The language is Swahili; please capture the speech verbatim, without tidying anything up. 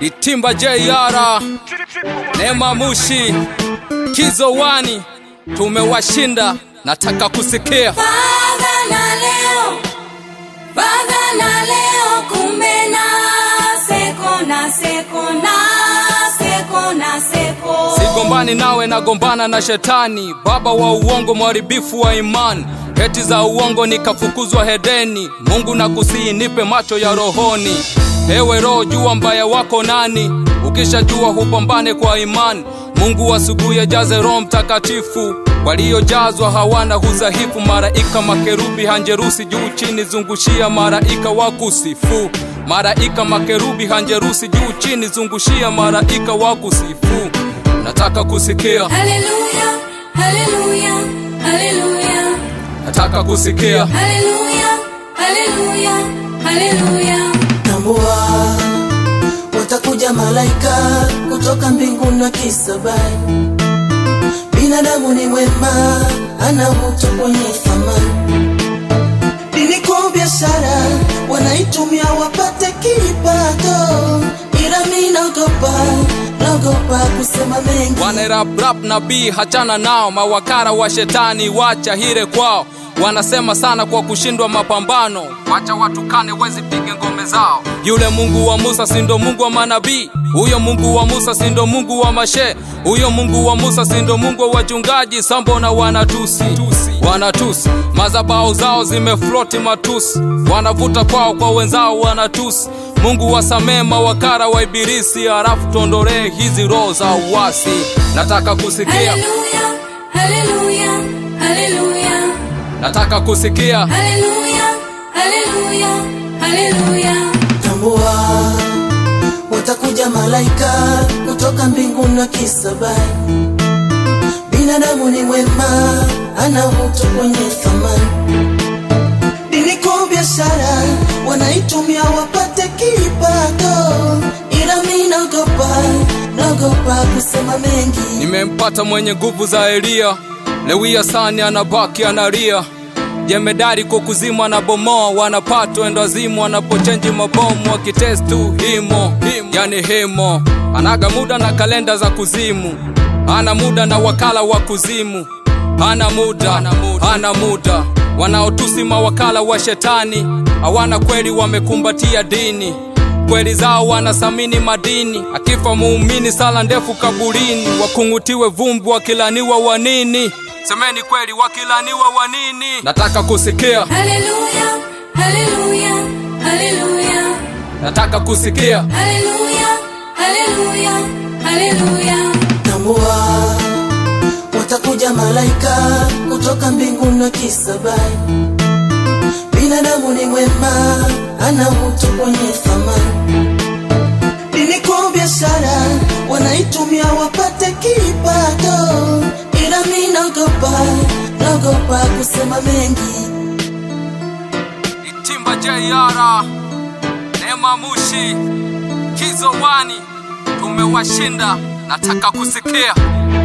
Itimba J R, Neema Mushi, Kizo Wani, tumewashinda, nataka kusikia. Baga na leo, baga na leo, kumbe na seko na seko na seko na seko. Sigombani nawe nagombana na shetani, baba wa uongo, mwaribifu wa imani. Heti za uongo nikafukuzwa hedeni, Mungu nakusihi nipe macho ya rohoni. Ewe roho jua mbaya wako nani, ukishajua hupambane kwa imani. Mungu asubuhi jaze Roho Mtakatifu, waliojazwa hawana huzahifu. Malaika makerubi hanjerusi juu chini, zungushia malaika wakusifu. Malaika makerubi hanjerusi juu chini, zungushia malaika wakusifu. Nataka kusikia haleluya, haleluya, haleluya. Nataka kusikia haleluya, haleluya, haleluya. Tambua watakuja malaika kutoka mbinguni na kisabai. Binadamu ni mwema, ana utu kwenye thamani. Dini kwa biashara wanaitumia wapate kipato, ila mimi naogopa, naogopa kusema mengi. Wanera rap nabii hachana nao, mawakara wa shetani wacha hire kwao. Wanasema sana kwa kushindwa mapambano, wacha watukane wezi pige ngome zao. Yule Mungu wa Musa sindo Mungu wa manabii, huyo Mungu wa Musa sindo Mungu wa mashe, huyo Mungu wa Musa sindo Mungu wa wachungaji. Sambona wanatusi, wanatusi, mazabao zao zimefloti matusi, wanavuta kwao kwa wenzao wanatusi. Mungu wasamee mawakara wa ibilisi, halafu tuondolee hizi roho za uasi. Nataka kusikia haleluya, haleluya, haleluya. Nataka kusikia haleluya, haleluya, haleluya. Tambua watakuja malaika kutoka mbinguni na kisabai. Binadamu ni mwema, ana utu kwenye thamani. Dini kwa biashara wanaitumia wapate kipato, ila mimi naogopa, naogopa kusema mengi. Nimempata mwenye nguvu za Elia, Lewia sani anabaki analia. Jemedari kwa kuzima na bomoa, wanapatwa endazimu wanapochenji mabomu. Wakitestu himo, yani himo. Anaga muda na kalenda za kuzimu, ana muda na wakala wa kuzimu. Ana muda, ana muda. Wanaotusi mawakala wa shetani, hawana kweli, wamekumbatia dini. Kweli zao wanasamini madini, akifa muumini sala ndefu kaburini. Wakungutiwe vumbi wakilaniwa wanini, semeni kweli wakilaniwa wanini. Nataka kusikia haleluya, haleluya, haleluya. Nataka kusikia haleluya, haleluya, haleluya. Tambua watakuja malaika kutoka mbinguni na kisabai. Binadamu ni mwema, ana utu kwenye thamani. Dini kwa biashara wanaitumia wapate kipato, ila mimi naogopa, naogopa kusema mengi. Itimba J R, Neema Mushi, Kizo Wani, tumewashinda. Nataka kusikia